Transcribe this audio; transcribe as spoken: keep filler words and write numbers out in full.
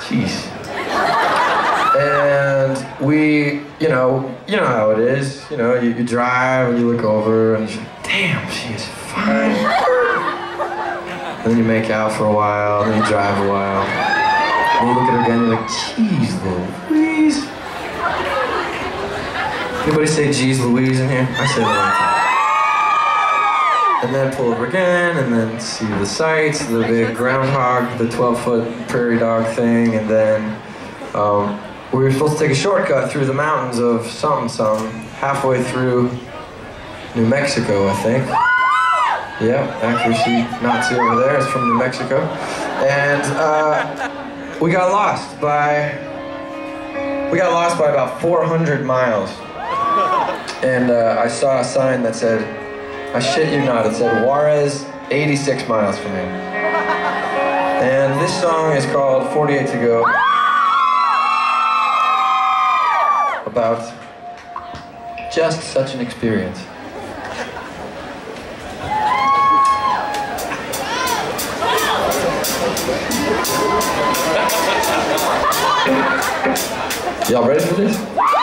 Jeez. And we, you know, you know how it is. You know, you, you drive and you look over and you're like, damn, she is fine. And then you make out for a while, and then you drive a while. And you look at her again and you're like, jeez Louise. Anybody say jeez Louise in here? I say that all the time. And then pull over again, and then see the sights, the big groundhog, the twelve foot prairie dog thing, and then um, we were supposed to take a shortcut through the mountains of something something, halfway through New Mexico, I think. Yep, accuracy Nazi over there, it's from New Mexico. And uh, we got lost by, we got lost by about four hundred miles. And uh, I saw a sign that said, I shit you not, it said Juarez, eighty-six miles from here. And this song is called forty-eight to Go. About just such an experience. Y'all ready for this?